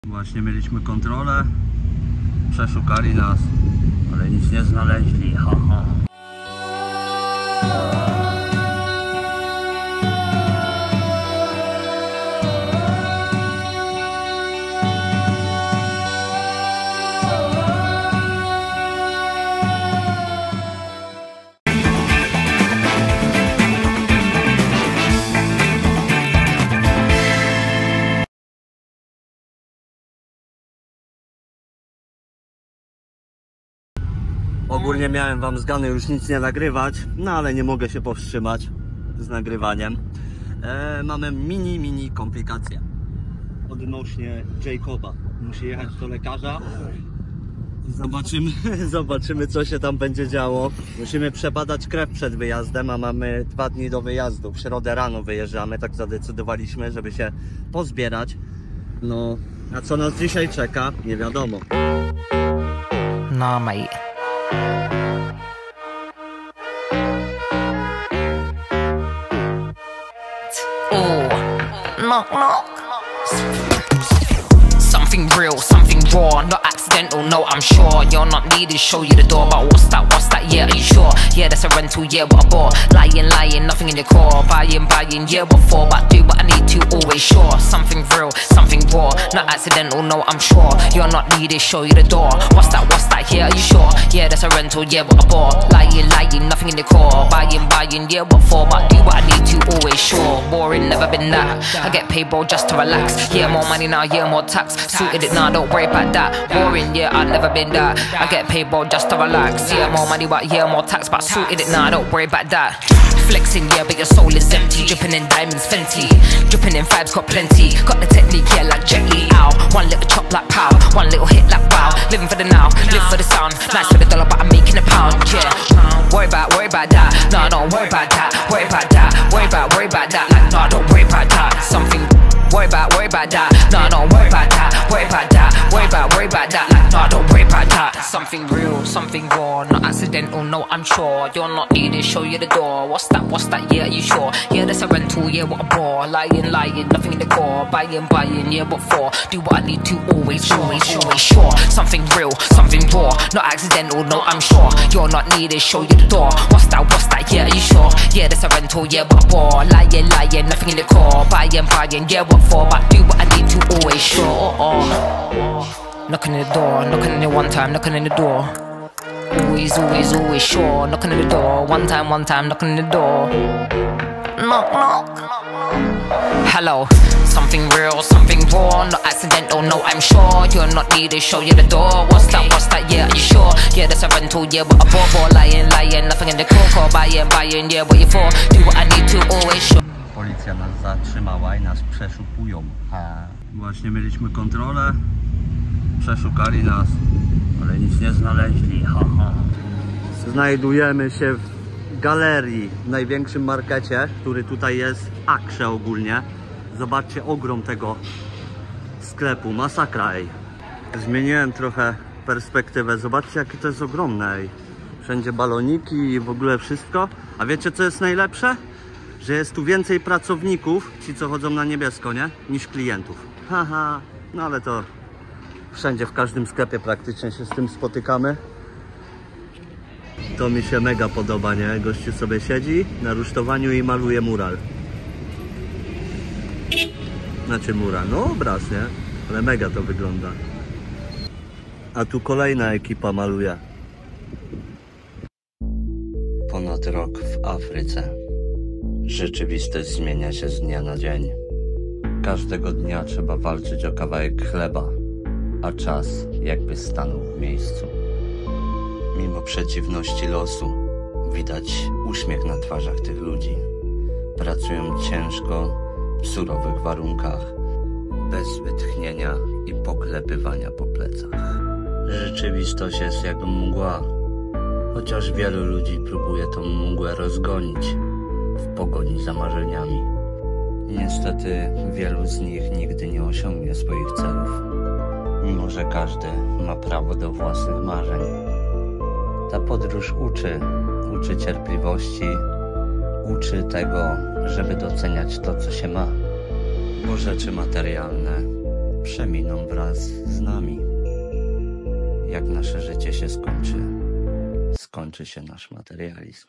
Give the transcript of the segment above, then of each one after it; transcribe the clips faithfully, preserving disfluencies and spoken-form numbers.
Właśnie mieliśmy kontrolę, przeszukali nas, ale nic nie znaleźli. Ha, ha. Ogólnie miałem wam z Gany już nic nie nagrywać, no ale nie mogę się powstrzymać z nagrywaniem. E, mamy mini, mini komplikacje odnośnie Jacoba. Musi jechać do lekarza. Zobaczymy, zobaczymy co się tam będzie działo. Musimy przebadać krew przed wyjazdem, a mamy dwa dni do wyjazdu. W środę rano wyjeżdżamy, tak zadecydowaliśmy, żeby się pozbierać. No, a co nas dzisiaj czeka, nie wiadomo. No, mate. Oh, knock knock. Something real, something raw, not accidental, no I'm sure. You're not needed, show you the door, but what's that, what's that, yeah, are you sure? Yeah, that's a rental, yeah, what I bought. Lying, lying, nothing in your core. Buying, buying, yeah, what for? But I do what I need to, always sure. Something real, something raw, not accidental, no I'm sure. You're not needed, show you the door. What's that, what's that, yeah, are you sure? Yeah, that's a rental, yeah, what I bought. Lying, lying, nothing in your core. Buying, buying, yeah, what for? But I do what I need to, always sure. Boring, never been that. I get paid, bro, just to relax. Yeah, more money now, yeah, more tax. Suited it now, don't worry about that. Boring, yeah, I've never been that. I get paid, bro, just to relax. Yeah, more money, but yeah, more tax. But suited it now, don't worry about that. Flexing, yeah, but your soul is empty. Dripping in diamonds, Fenty. Dripping in vibes, got plenty. Got the technique, yeah, like Jet Li. Ow. One little chop like pow. One little hit like wow. Living for the now, live for the sound. Nice for the dollar, but I'm making a pound, yeah. Worry about, worry about that. No, don't worry about that. Worry about that. Worry about, worry about that. Like, no, don't worry about that. Something. Worry about, worry about that. No, don't worry about that. Worry about that. Worry about, worry about that. Like, no, don't worry about that. Something real, something raw, not accidental, no, I'm sure. You're not needed, show you the door. What's that, what's that, yeah, are you sure? Yeah, that's a rental, yeah, what a bore. Lying, lying, nothing in the core. Buying, buying, yeah, what for? Do what I need to, always, always, always sure. Something real, something raw, not accidental, no, I'm sure. You're not needed, show you the door. What's that, what's that, yeah, are you sure? Yeah, that's a rental, yeah, what a bore. Lying, lying, nothing in the core. Buying, buying, yeah, what for? But do what I need to, always sure. Oh. Knocking on the door, knocking on it one time, knocking on the door. Always, always, always sure. Knocking on the door, one time, one time, knocking on the door. Knock, knock. Hello, something real, something raw, not accidental, no, I'm sure. You're not needed, show you the door. What's that, what's that, yeah, are you sure? Yeah, that's a rental, yeah, what a bore, bore. Lying, lying, nothing in the core. Buying, buying, yeah, what you for? Do what I need to, always sure. Policja nas zatrzymała i nas przeszukują. Właśnie mieliśmy kontrolę, przeszukali nas, ale nic nie znaleźli. Ha, ha. Znajdujemy się w galerii, w największym markecie, który tutaj jest w Akrze ogólnie. Zobaczcie ogrom tego sklepu, masakra, ej. Zmieniłem trochę perspektywę, zobaczcie jakie to jest ogromne, ej. Wszędzie baloniki i w ogóle wszystko. A wiecie co jest najlepsze? Że jest tu więcej pracowników, ci co chodzą na niebiesko, nie? Niż klientów. Haha, no ale to wszędzie, w każdym sklepie praktycznie się z tym spotykamy. To mi się mega podoba, nie? Gościu sobie siedzi na rusztowaniu i maluje mural. Znaczy mural, no obraz, nie? Ale mega to wygląda. A tu kolejna ekipa maluje. Ponad rok w Afryce. Rzeczywistość zmienia się z dnia na dzień. Każdego dnia trzeba walczyć o kawałek chleba, a czas jakby stanął w miejscu. Mimo przeciwności losu widać uśmiech na twarzach tych ludzi. Pracują ciężko, w surowych warunkach, bez wytchnienia i poklepywania po plecach. Rzeczywistość jest jak mgła, chociaż wielu ludzi próbuje tą mgłę rozgonić w pogoni za marzeniami. Niestety wielu z nich nigdy nie osiągnie swoich celów, mimo że każdy ma prawo do własnych marzeń. Ta podróż uczy, uczy cierpliwości, uczy tego, żeby doceniać to, co się ma, bo rzeczy materialne przeminą wraz z nami. Jak nasze życie się skończy, skończy się nasz materializm.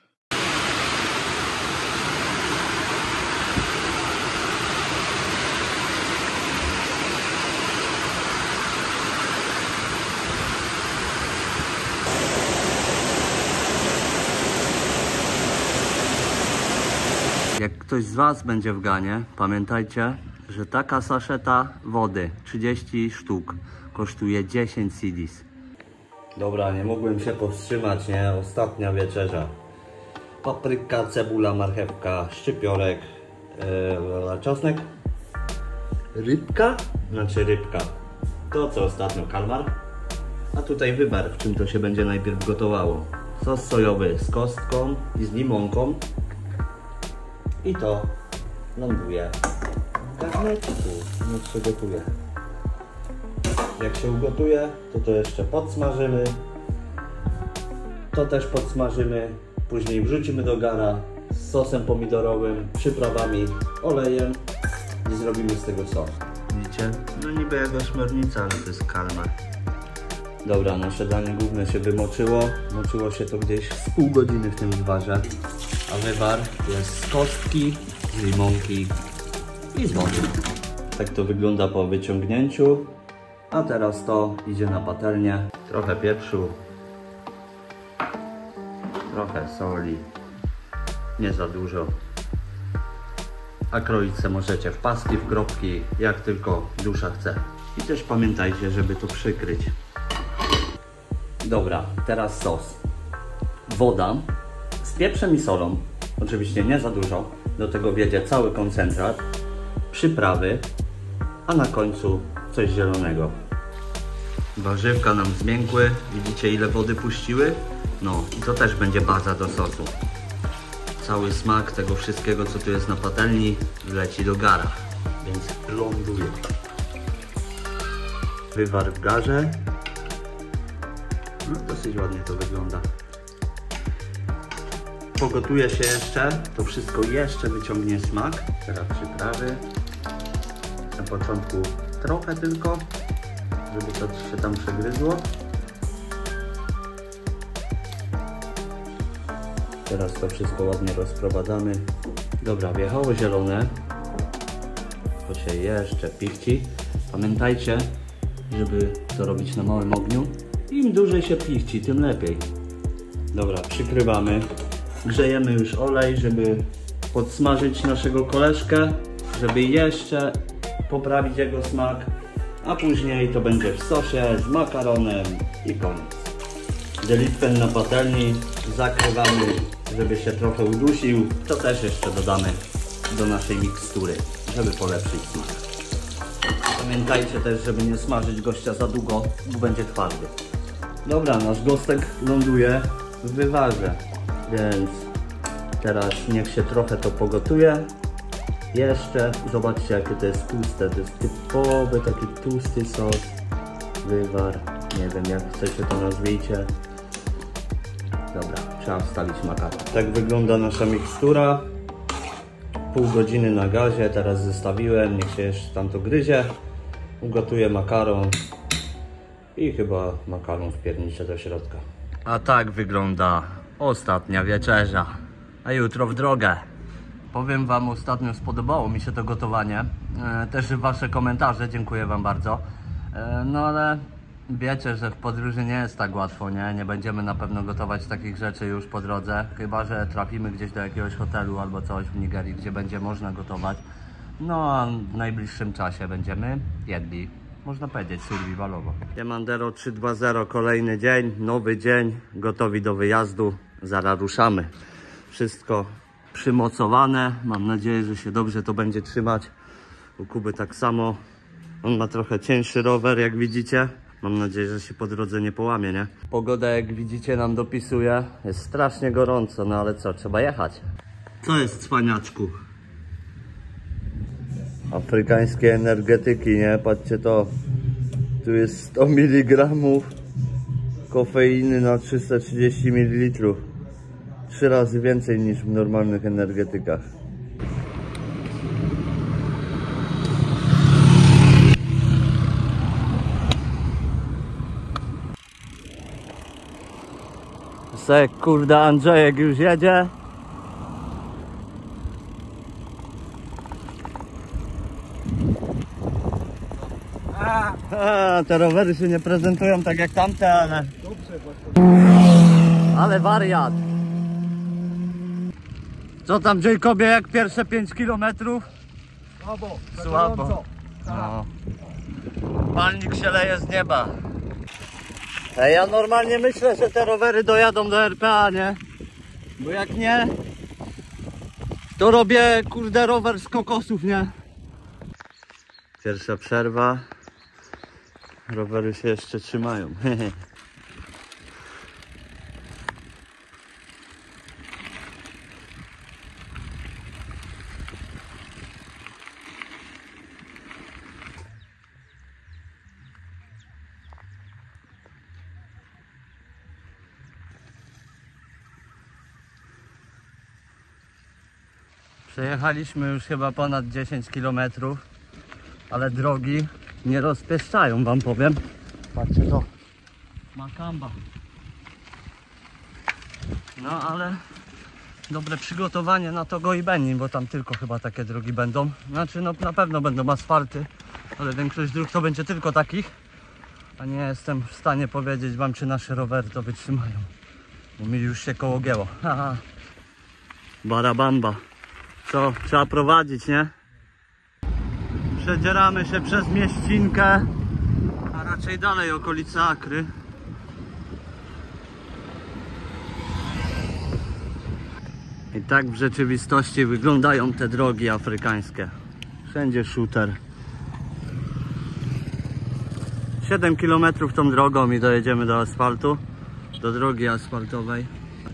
Jak ktoś z Was będzie w Ganie, pamiętajcie, że taka saszeta wody, trzydzieści sztuk, kosztuje dziesięć cedis. Dobra, nie mogłem się powstrzymać, nie? Ostatnia wieczerza. Papryka, cebula, marchewka, szczypiorek, yy, czosnek, rybka, znaczy rybka. To co ostatnio, kalmar. A tutaj wybór, w czym to się będzie najpierw gotowało. Sos sojowy z kostką i z limonką. I to ląduje w garneczku. Niech się gotuje. Jak się ugotuje, to to jeszcze podsmażymy. To też podsmażymy. Później wrzucimy do gara z sosem pomidorowym, przyprawami, olejem i zrobimy z tego sos. Widzicie? No niby jak ośmiornica, ale to jest kalmar. Dobra, nasze danie główne się wymoczyło. Moczyło się to gdzieś z pół godziny w tym wywarze. A wywar jest z kostki, z limonki i z wody. Tak to wygląda po wyciągnięciu. A teraz to idzie na patelnię. Trochę pieprzu, trochę soli, nie za dużo. A kroić se możecie w paski, w kropki, jak tylko dusza chce. I też pamiętajcie, żeby to przykryć. Dobra, teraz sos. Woda z pieprzem i solą, oczywiście nie za dużo. Do tego wjedzie cały koncentrat, przyprawy, a na końcu coś zielonego. Warzywka nam zmiękły, widzicie ile wody puściły? No i to też będzie baza do sosu. Cały smak tego wszystkiego, co tu jest na patelni, leci do gara, więc ląduje. Wywar w garze. No dosyć ładnie to wygląda. Pogotuje się jeszcze, to wszystko jeszcze wyciągnie smak. Teraz przyprawy. Na początku trochę tylko, żeby to się tam przegryzło. Teraz to wszystko ładnie rozprowadzamy. Dobra, wjechało zielone. To się jeszcze pichci. Pamiętajcie, żeby to robić na małym ogniu. Im dłużej się pichci, tym lepiej. Dobra, przykrywamy. Grzejemy już olej, żeby podsmażyć naszego koleżkę, żeby jeszcze poprawić jego smak, a później to będzie w sosie z makaronem i koniec. Delitpen na patelni, zakrywamy, żeby się trochę udusił. To też jeszcze dodamy do naszej mikstury, żeby polepszyć smak. Pamiętajcie też, żeby nie smażyć gościa za długo, bo będzie twardy. Dobra, nasz gostek ląduje w wywarze, więc teraz niech się trochę to pogotuje. Jeszcze zobaczcie, jakie to jest tłuste, to jest typowy taki tłusty sos, wywar, nie wiem jak chcecie to nazwijcie. Dobra, trzeba wstawić makaron. Tak wygląda nasza mikstura. Pół godziny na gazie, teraz zestawiłem, niech się jeszcze tam to gryzie. Ugotuję makaron i chyba makaron wpierniczę do środka. A tak wygląda ostatnia wieczerza, a jutro w drogę. Powiem Wam, ostatnio spodobało mi się to gotowanie, e, też Wasze komentarze, dziękuję Wam bardzo. E, no ale wiecie, że w podróży nie jest tak łatwo, nie? Nie będziemy na pewno gotować takich rzeczy już po drodze, chyba że trafimy gdzieś do jakiegoś hotelu albo coś w Nigerii, gdzie będzie można gotować. No a w najbliższym czasie będziemy jedli, można powiedzieć, survivalowo. Siemandero trzy dwa zero, kolejny dzień, nowy dzień, gotowi do wyjazdu, zaraz ruszamy. Wszystko przymocowane, mam nadzieję, że się dobrze to będzie trzymać. U Kuby tak samo, on ma trochę cięższy rower, jak widzicie. Mam nadzieję, że się po drodze nie połamie, nie? Pogoda, jak widzicie, nam dopisuje, jest strasznie gorąco, no ale co, trzeba jechać. Co jest, cwaniaczku? Afrykańskie energetyki, nie? Patrzcie to. Tu jest sto miligramów kofeiny na trzysta trzydzieści mililitrów. Trzy razy więcej niż w normalnych energetykach. Se kurde Andrzejek już jedzie. A, te rowery się nie prezentują tak jak tamte, ale... Ale wariat. Co tam Jacobie, jak pierwsze pięć kilometrów? Słabo, Słabo. No. Palnik się leje z nieba. Ej, ja normalnie myślę, że te rowery dojadą do R P A, nie? Bo jak nie, to robię kurde rower z kokosów, nie? Pierwsza przerwa. Rowery się jeszcze trzymają. Przejechaliśmy już chyba ponad dziesięć kilometrów, ale drogi nie rozpieszczają, wam powiem. Patrzcie to. Makamba. No ale dobre przygotowanie na to Goibeni, bo tam tylko chyba takie drogi będą. Znaczy no na pewno będą asfalty, ale większość dróg to będzie tylko takich. A nie jestem w stanie powiedzieć wam, czy nasze rowery to wytrzymają. Bo mi już się koło gięło. Haha. Barabamba. Co? Trzeba prowadzić, nie? Przedzieramy się przez mieścinkę, a raczej dalej okolice Akry. I tak w rzeczywistości wyglądają te drogi afrykańskie. Wszędzie shooter. siedem kilometrów tą drogą i dojedziemy do asfaltu, do drogi asfaltowej.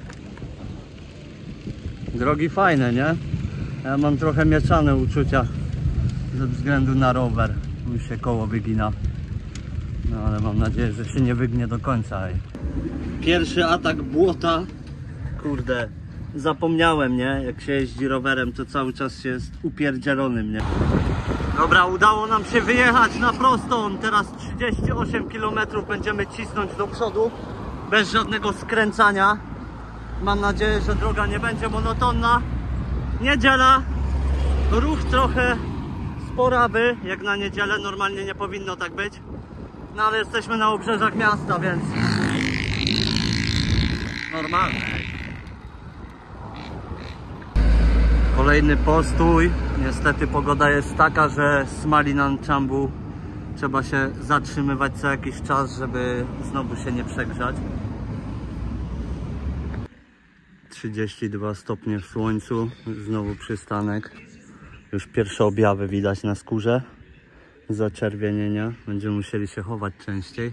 Drogi fajne, nie? Ja mam trochę mieszane uczucia ze względu na rower. Mi się koło wygina. No ale mam nadzieję, że się nie wygnie do końca. Ej. Pierwszy atak błota. Kurde, zapomniałem, nie? Jak się jeździ rowerem, to cały czas się jest upierdzielonym, nie? Dobra, udało nam się wyjechać na prostą. Teraz trzydzieści osiem kilometrów będziemy cisnąć do przodu. Bez żadnego skręcania. Mam nadzieję, że droga nie będzie monotonna. Niedziela, ruch trochę sporawy, jak na niedzielę, normalnie nie powinno tak być. No ale jesteśmy na obrzeżach miasta, więc normalne. Kolejny postój. Niestety pogoda jest taka, że z Malinan-Chambu trzeba się zatrzymywać co jakiś czas, żeby znowu się nie przegrzać. trzydzieści dwa stopnie w słońcu, znowu przystanek. Już pierwsze objawy widać na skórze zaczerwienienia. Będziemy musieli się chować częściej.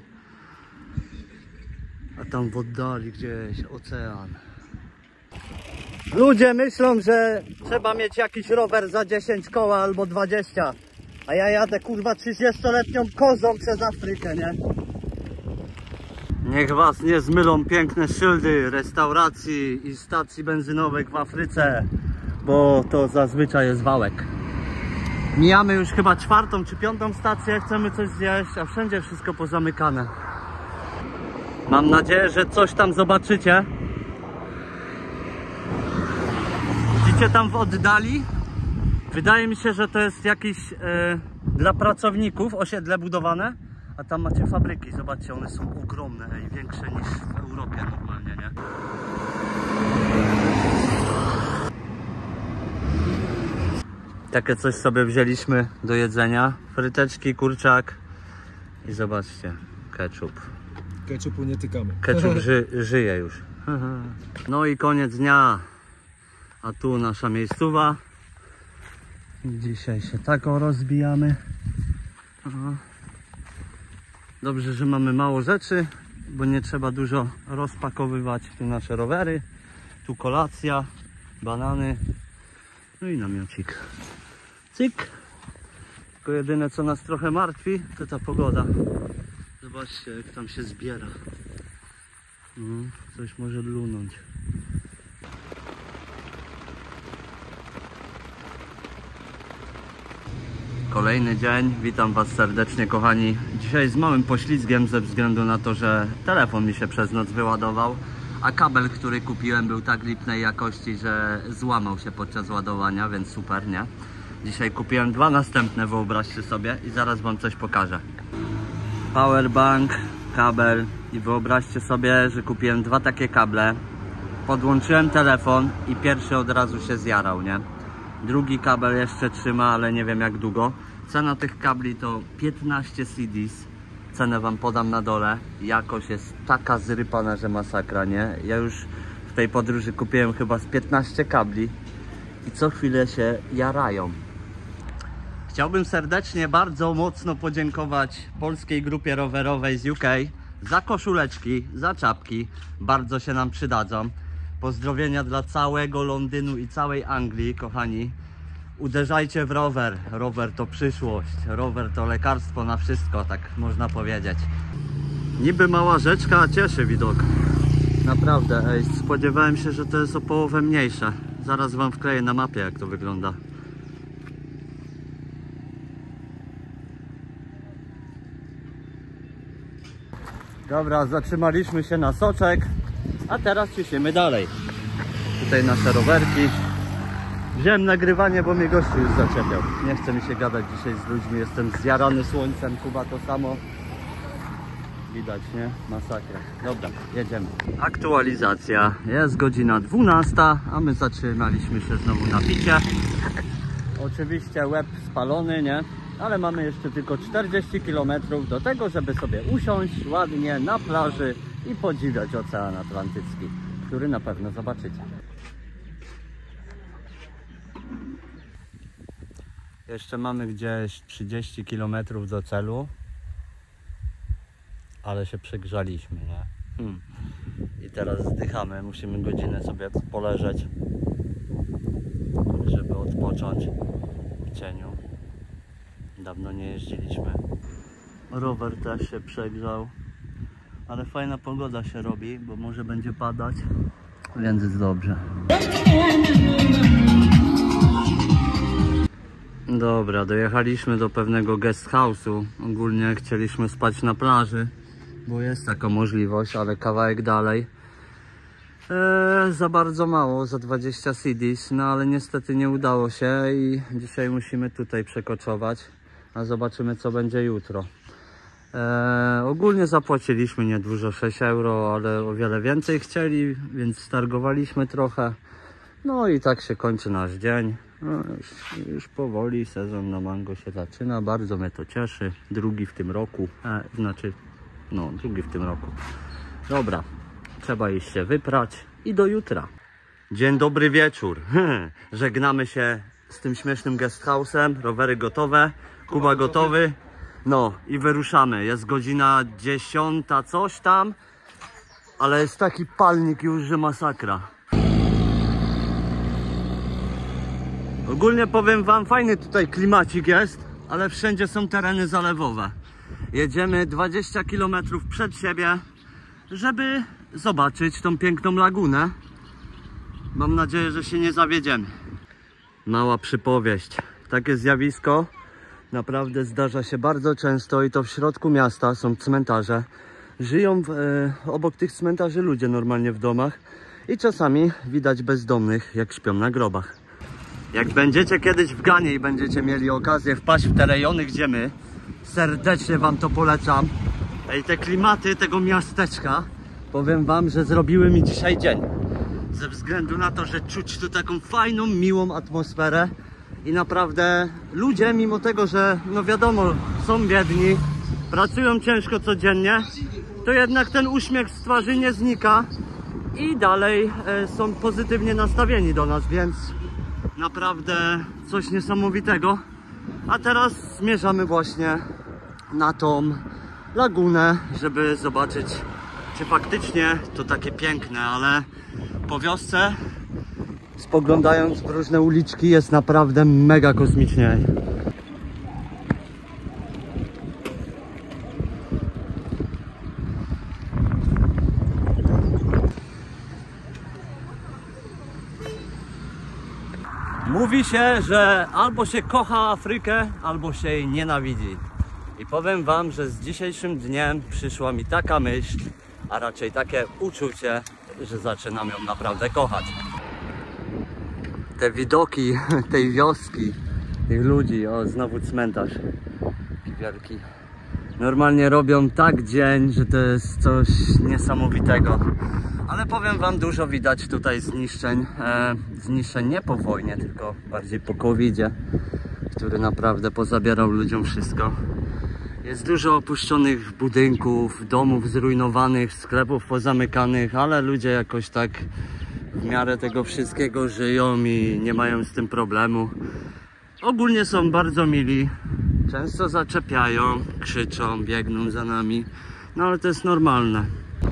A tam w oddali gdzieś ocean. Ludzie myślą, że trzeba mieć jakiś rower za dziesięć koła albo dwadzieścia. A ja jadę kurwa trzydziestoletnią kozą przez Afrykę, nie? Niech was nie zmylą piękne szyldy restauracji i stacji benzynowych w Afryce, bo to zazwyczaj jest wałek. Mijamy już chyba czwartą czy piątą stację, chcemy coś zjeść, a wszędzie wszystko pozamykane. Mam nadzieję, że coś tam zobaczycie. Widzicie tam w oddali? Wydaje mi się, że to jest jakieś yy, dla pracowników osiedle budowane. A tam macie fabryki, zobaczcie, one są ogromne i większe niż w Europie normalnie, nie? Takie coś sobie wzięliśmy do jedzenia. Fryteczki, kurczak i zobaczcie, ketchup. Ketchupu nie tykamy. Ketchup ży, żyje już. No i koniec dnia. A tu nasza miejscowa. Dzisiaj się taką rozbijamy. Aha. Dobrze, że mamy mało rzeczy, bo nie trzeba dużo rozpakowywać. Tu nasze rowery, tu kolacja, banany, no i namiocik. Cyk. Tylko jedyne co nas trochę martwi, to ta pogoda. Zobaczcie jak tam się zbiera. No, coś może lunąć. Kolejny dzień, witam was serdecznie kochani. Dzisiaj z małym poślizgiem ze względu na to, że telefon mi się przez noc wyładował, A kabel, który kupiłem, był tak lipnej jakości, że złamał się podczas ładowania, więc super, nie? Dzisiaj kupiłem dwa następne, wyobraźcie sobie, i zaraz wam coś pokażę. Powerbank, kabel i wyobraźcie sobie, że kupiłem dwa takie kable. Podłączyłem telefon i pierwszy od razu się zjarał, nie? Drugi kabel jeszcze trzyma, ale nie wiem jak długo. Cena tych kabli to piętnaście C Ds. Cenę wam podam na dole. Jakość jest taka zrypana, że masakra, nie? Ja już w tej podróży kupiłem chyba z piętnaście kabli i co chwilę się jarają. Chciałbym serdecznie, bardzo mocno podziękować polskiej grupie rowerowej z U K za koszuleczki, za czapki. Bardzo się nam przydadzą. Pozdrowienia dla całego Londynu i całej Anglii, kochani. Uderzajcie w rower. Rower to przyszłość. Rower to lekarstwo na wszystko, tak można powiedzieć. Niby mała rzeczka, a cieszy widok. Naprawdę, ej, spodziewałem się, że to jest o połowę mniejsze. Zaraz wam wkleję na mapie, jak to wygląda. Dobra, zatrzymaliśmy się na soczek, a teraz ciśniemy dalej. Tutaj nasze rowerki. Wziąłem nagrywanie, bo mnie gościu już zaczepiał. Nie chce mi się gadać dzisiaj z ludźmi, jestem zjarany słońcem, Kuba to samo. Widać, nie? Masakra. Dobra, jedziemy. Aktualizacja. Jest godzina dwunasta, a my zatrzymaliśmy się znowu na picie. Oczywiście łeb spalony, nie? Ale mamy jeszcze tylko czterdzieści kilometrów do tego, żeby sobie usiąść ładnie na plaży i podziwiać Ocean Atlantycki, który na pewno zobaczycie. Jeszcze mamy gdzieś trzydzieści kilometrów do celu, ale się przegrzaliśmy, nie? Hmm. I teraz zdychamy, musimy godzinę sobie poleżeć, żeby odpocząć w cieniu. Dawno nie jeździliśmy. Rower też się przegrzał, ale fajna pogoda się robi, bo może będzie padać, więc jest dobrze. Dobra, dojechaliśmy do pewnego guest house'u. Ogólnie chcieliśmy spać na plaży, bo jest taka możliwość, ale kawałek dalej. Eee, za bardzo mało, za dwadzieścia C Ds, no ale niestety nie udało się i dzisiaj musimy tutaj przekoczować, a zobaczymy co będzie jutro. Eee, ogólnie zapłaciliśmy niedużo, sześć euro, ale o wiele więcej chcieli, więc stargowaliśmy trochę. No i tak się kończy nasz dzień. No, już, już powoli sezon na mango się zaczyna, bardzo mnie to cieszy. Drugi w tym roku, e, znaczy, no drugi w tym roku. Dobra, trzeba iść się wyprać i do jutra. Dzień dobry wieczór. Żegnamy się z tym śmiesznym guest house'em. Rowery gotowe, Kuba gotowy. No i wyruszamy. Jest godzina dziesiąta coś tam, ale jest taki palnik już, że masakra. Ogólnie powiem wam, fajny tutaj klimacik jest, ale wszędzie są tereny zalewowe. Jedziemy dwadzieścia kilometrów przed siebie, żeby zobaczyć tą piękną lagunę. Mam nadzieję, że się nie zawiedziemy. Mała przypowieść. Takie zjawisko naprawdę zdarza się bardzo często i to w środku miasta są cmentarze. Żyją w, e, obok tych cmentarzy ludzie normalnie w domach i czasami widać bezdomnych, jak śpią na grobach. Jak będziecie kiedyś w Ganie i będziecie mieli okazję wpaść w te rejony, gdzie my, serdecznie wam to polecam. I te klimaty tego miasteczka, powiem wam, że zrobiły mi dzisiaj dzień. Ze względu na to, że czuć tu taką fajną, miłą atmosferę. I naprawdę ludzie, mimo tego, że no wiadomo, są biedni, pracują ciężko codziennie, to jednak ten uśmiech z twarzy nie znika i dalej e, są pozytywnie nastawieni do nas, więc naprawdę coś niesamowitego. A teraz zmierzamy właśnie na tą lagunę, żeby zobaczyć, czy faktycznie to takie piękne, ale po wiosce, spoglądając w różne uliczki, jest naprawdę mega kosmicznie. Mówi się, że albo się kocha Afrykę, albo się jej nienawidzi. I powiem wam, że z dzisiejszym dniem przyszła mi taka myśl, a raczej takie uczucie, że zaczynam ją naprawdę kochać. Te widoki tej wioski, tych ludzi, o znowu cmentarz taki wielki. Normalnie robią tak dzień, że to jest coś niesamowitego. Ale powiem wam, dużo widać tutaj zniszczeń. E, zniszczeń nie po wojnie, tylko bardziej po kowidzie, który naprawdę pozabierał ludziom wszystko. Jest dużo opuszczonych budynków, domów zrujnowanych, sklepów pozamykanych, ale ludzie jakoś tak w miarę tego wszystkiego żyją i nie mają z tym problemu. Ogólnie są bardzo mili, często zaczepiają, krzyczą, biegną za nami, no ale to jest normalne.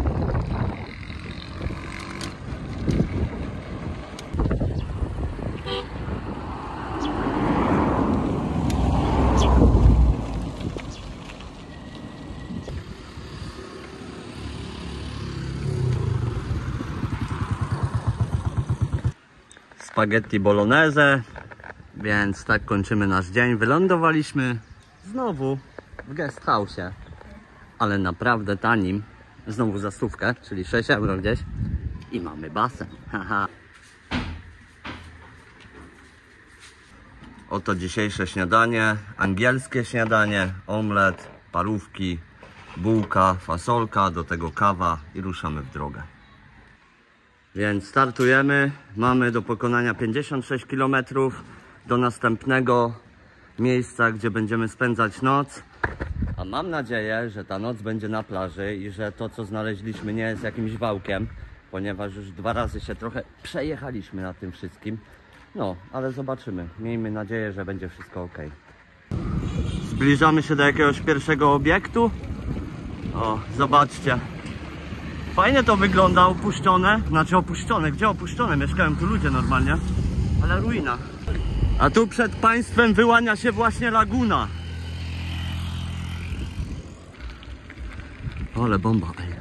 Spaghetti bolognese, więc tak kończymy nasz dzień. Wylądowaliśmy znowu w guest house'ie, ale naprawdę tanim, znowu za stówkę, czyli sześć euro gdzieś i mamy basen. Haha. Oto dzisiejsze śniadanie, angielskie śniadanie, omlet, parówki, bułka, fasolka, do tego kawa i ruszamy w drogę. Więc startujemy, mamy do pokonania pięćdziesiąt sześć kilometrów do następnego miejsca, gdzie będziemy spędzać noc. A mam nadzieję, że ta noc będzie na plaży i że to, co znaleźliśmy, nie jest jakimś wałkiem, ponieważ już dwa razy się trochę przejechaliśmy na tym wszystkim. No, ale zobaczymy. Miejmy nadzieję, że będzie wszystko ok. Zbliżamy się do jakiegoś pierwszego obiektu. O, zobaczcie. Fajnie to wygląda, opuszczone. Znaczy opuszczone, gdzie opuszczone? Mieszkają tu ludzie normalnie, ale ruina. A tu przed państwem wyłania się właśnie laguna. Ale bomba, ej.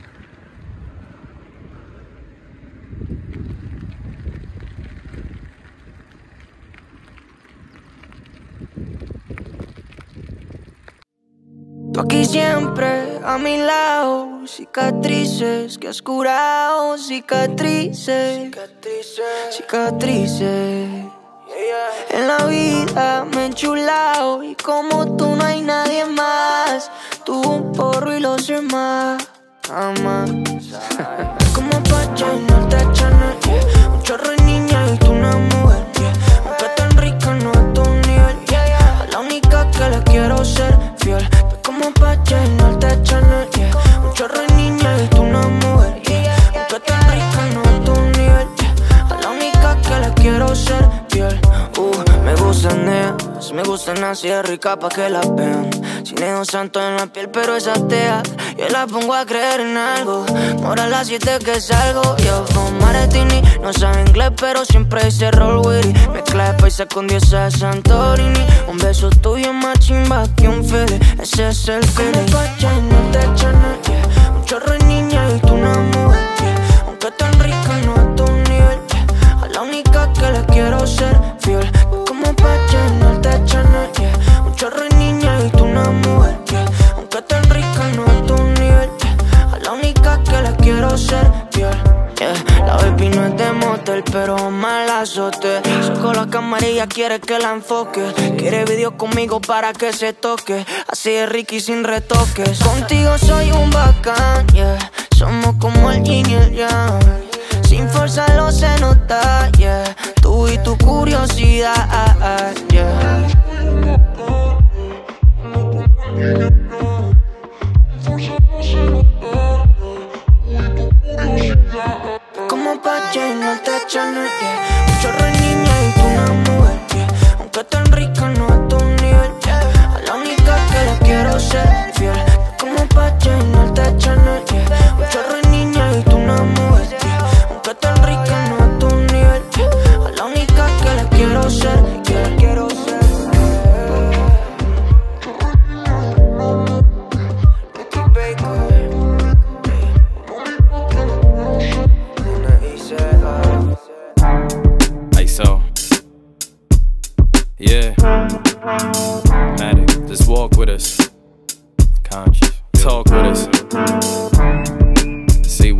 Tú aquí siempre a mi lado, cicatrices que has curado, cicatrices, cicatrices, cicatrices. En la vida me he enchulado y como tú no hay nadie más. Tú un porro y los demás, jamás. Como pa' llenarte de Chanel, yeah. Un chorro de niña y tú una mujer, yeah. Aunque tan rica no a tu nivel, yeah. A la única que le quiero ser fiel. Como pa' llenarte de Chanel, yeah. Un chorro de niña y tú una mujer, yeah. Aunque tan rica no a tu nivel, yeah. A la única que le quiero ser fiel. Uh, me gustan ellas, me gustan así de rica pa' que la vean. Sin dedos santos en la piel, pero esa tea yo la pongo a creer en algo. Mora a las siete que salgo, yo con Maretini. No sabe inglés, pero siempre dice roll with it. Mezcla de paisa con diosa de Santorini. Un beso tuyo más chimba que un feeling. Ese es el feeling. Como pa' llenarte de Chanel, yeah. Un chorro de niña y tú una mujer, yeah. Aunque tan rica no a tu nivel, yeah. A la única que le quiero ser fiel. Como pa' llenarte de Chanel, yeah. Un chorro de niña y tú una mujer, yeah. Aunque tan rica no a tu nivel, yeah. A la única que le quiero ser fiel, yeah. La baby no es de motel, pero mal azote. Saco la camarilla, quiere que la enfoque. Quiere video conmigo para que se toque. Así de Ricky sin retoques. Contigo soy un bacán, yeah. Somos como el yin y el yang. Sin forzarlo se nota, yeah. Tú y tu curiosidad, yeah. Como pa' llenarte de Chanel, yeah. Un chorro de niña y tú una mujer, yeah. Aunque tan rica no a tu nivel, yeah. A la única que le quiero ser fiel. Como pa' llenarte de Chanel, yeah. Un chorro de niña y tú una mujer, yeah. Aunque tan rica no a tu nivel, yeah. A la única que le quiero ser, que le quiero ser.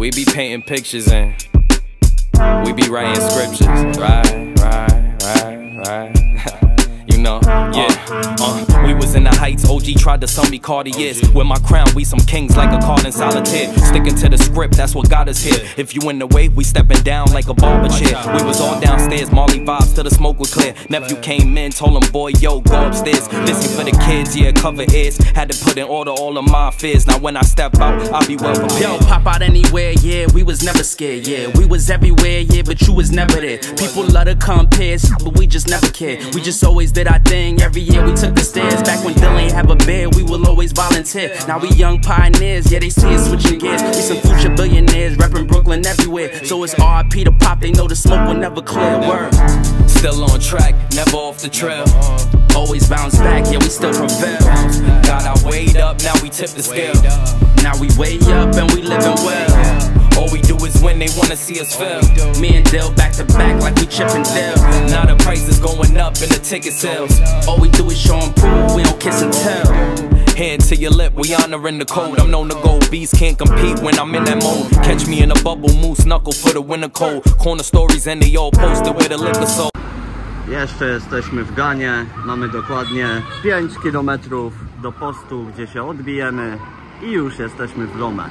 We be painting pictures and we be writing scriptures. Right, right, right, right. You know, yeah. Uh, we was in the heights. O G tried to sell me Cartiers. With my crown, we some kings like a card in solitaire. Sticking to the script, that's what got us here. If you in the way, we stepping down like a barber chair. We was all downstairs, Molly vibes till the smoke was clear. Nephew came in, told him, boy, yo, go upstairs. Listen for the kids, yeah, cover ears. Had to put in order all of my fears. Now when I step out, I'll be well prepared. Yo, pop out anywhere, yeah, we was never scared, yeah. We was everywhere, yeah, but you was never there. People love to compare, but we just never cared. We just always did our thing. Every year we took the stairs. Back when Dylan ain't have a bed, we will always volunteer. Now we young pioneers, yeah, they see us switching gears. We some future billionaires, reppin' Brooklyn everywhere. So it's R I P to Pop, they know the smoke will never clear. Word. Still on track, never off the trail. Always bounce back, yeah, we still prevail. Got our weight up, now we tip the scale. Now we way up and we living well. All we do is win, they wanna see us fail. Me and Dill back to back like we Chip and Dale. Now the price is going up in the ticket sales. All we do is show and prove, we don't kiss and tell. Hand to your lip, we honoring the code. I'm known to go, bees can't compete when I'm in that mode. Catch me in a bubble, moose knuckle for the winter cold. Corner stories and they all posted with a liquor soul. Jeszcze jesteśmy w Ganie, mamy dokładnie pięć kilometrów do postu, gdzie się odbijemy i już jesteśmy w Lomé.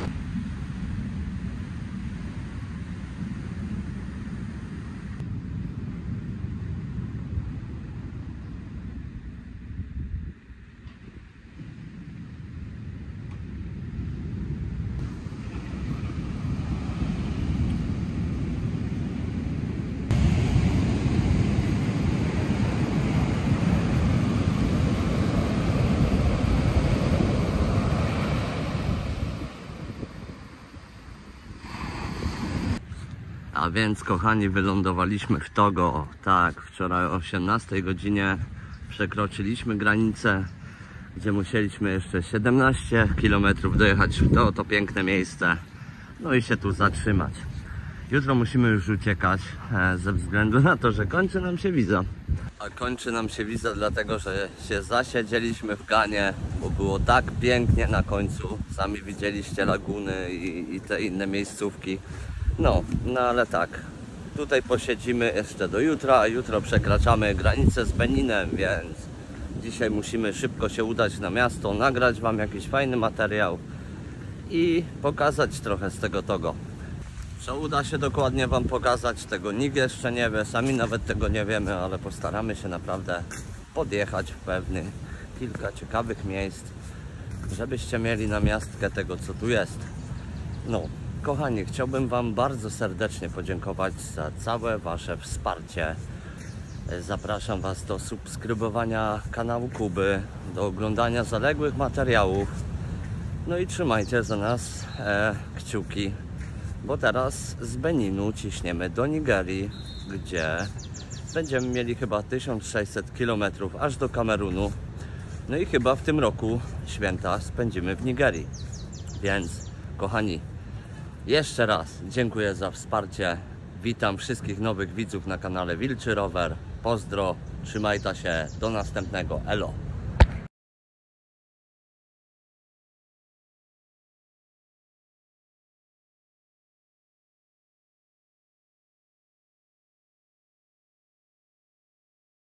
A więc, kochani, wylądowaliśmy w Togo. Tak, wczoraj o osiemnastej godzinie przekroczyliśmy granicę, gdzie musieliśmy jeszcze siedemnaście kilometrów dojechać w to, to piękne miejsce. No i się tu zatrzymać. Jutro musimy już uciekać, e, ze względu na to, że kończy nam się wiza. A kończy nam się wiza dlatego, że się zasiedzieliśmy w Ganie, bo było tak pięknie na końcu. Sami widzieliście laguny i, i te inne miejscówki. No, no ale tak, tutaj posiedzimy jeszcze do jutra, a jutro przekraczamy granicę z Beninem, więc dzisiaj musimy szybko się udać na miasto, nagrać wam jakiś fajny materiał i pokazać trochę z tego Togo. Co uda się dokładnie wam pokazać, tego nikt jeszcze nie wie, sami nawet tego nie wiemy, ale postaramy się naprawdę podjechać w pewnych kilka ciekawych miejsc, żebyście mieli namiastkę tego, co tu jest. No. Kochani, chciałbym wam bardzo serdecznie podziękować za całe wasze wsparcie. Zapraszam was do subskrybowania kanału Kuby, do oglądania zaległych materiałów. No i trzymajcie za nas e, kciuki, bo teraz z Beninu ciśniemy do Nigerii, gdzie będziemy mieli chyba tysiąc sześćset kilometrów aż do Kamerunu. No i chyba w tym roku święta spędzimy w Nigerii. Więc, kochani, jeszcze raz dziękuję za wsparcie. Witam wszystkich nowych widzów na kanale Wilczy Rower. Pozdro, trzymajcie się, do następnego, elo.